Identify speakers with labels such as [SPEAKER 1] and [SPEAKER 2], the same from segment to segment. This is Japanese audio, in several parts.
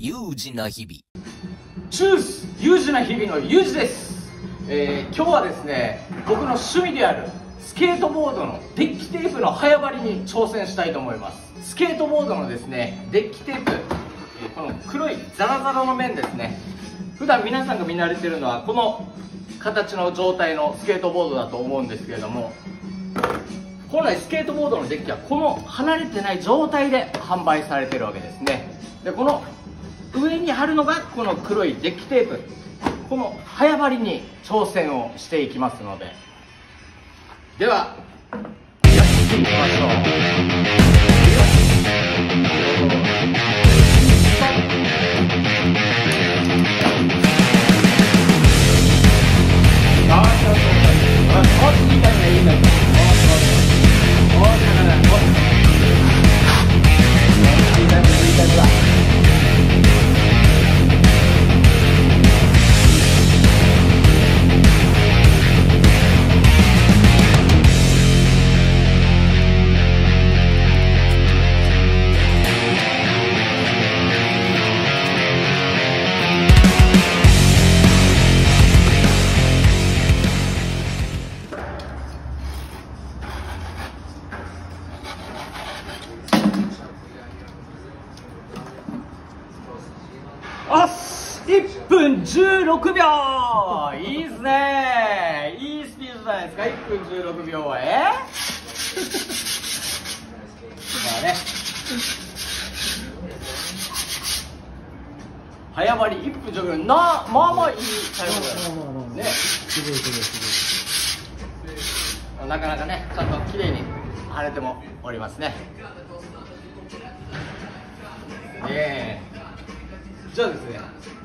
[SPEAKER 1] 有事な日々。
[SPEAKER 2] チュース有事な日々のユージです。今日はですね、僕の趣味であるスケートボードのデッキテープの早張りに挑戦したいと思います。スケートボードのですね、デッキテープ、この黒いザラザラの面ですね。普段皆さんが見慣れてるのはこの形の状態のスケートボードだと思うんですけれども、本来スケートボードのデッキはこの離れてない状態で販売されてるわけですね。でこの上に貼るのがこの黒いデッキテープ、この早張りに挑戦をしていきますので、ではやっていきましょう。1分16秒、いいっすね。いいスピードじゃないですか。1分16秒はまあね、早張り1分16秒、まあまあいいタイムだね。なかなかね、ちゃんと綺麗に貼れてもおりますね。じゃあですね、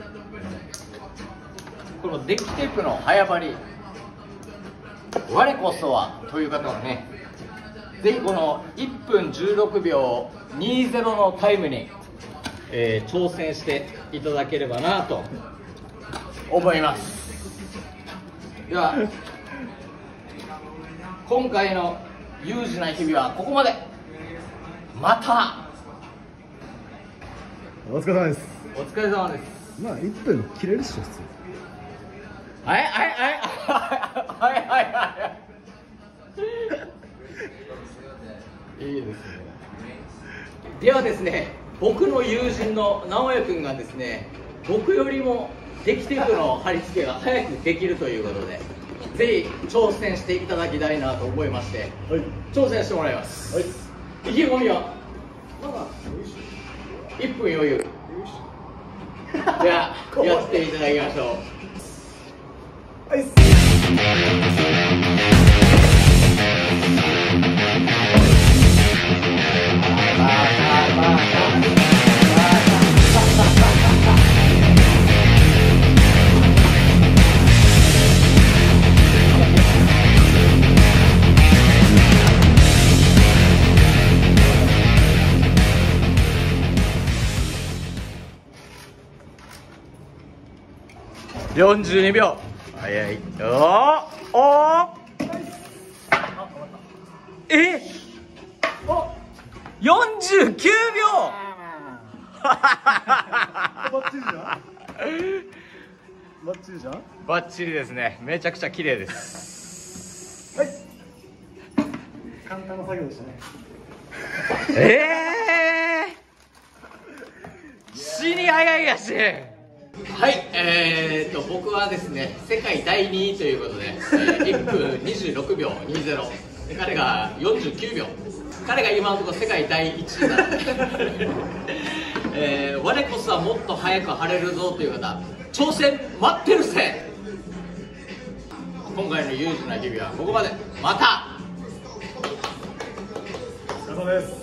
[SPEAKER 2] このデッキテープの早張り、我こそはという方はね、ぜひこの1分16秒20のタイムに、挑戦していただければなと思います。では今回の有事な日々はここまで。また。
[SPEAKER 3] お疲れ様です。
[SPEAKER 2] お疲れ様です。
[SPEAKER 3] まあ1分切れるっしょ普通。
[SPEAKER 2] はいはいはいはいはいはい。いいですね。ではですね、僕の友人の直哉くんがですね、僕よりもデッキテープの貼り付けが早くできるということで、ぜひ挑戦していただきたいなと思いまして、はい、挑戦してもらいます。はい、意気込みは1分余裕。じゃあやっていただきましょう。はい。42秒。早い。49秒。
[SPEAKER 3] バッチリじゃん。バッチリじゃん。
[SPEAKER 2] バッチリですね。めちゃくちゃ綺麗です。
[SPEAKER 3] はい。簡単な作業でしたね。
[SPEAKER 2] 死に早いやし。はい、僕はですね、世界第2位ということで、1分26秒20、彼が49秒、彼が今のところ世界第1位なので、我こそはもっと早く貼れるぞという方、挑戦待ってるぜ。今回の有事な日々はここまで。また。
[SPEAKER 3] お疲れ様です。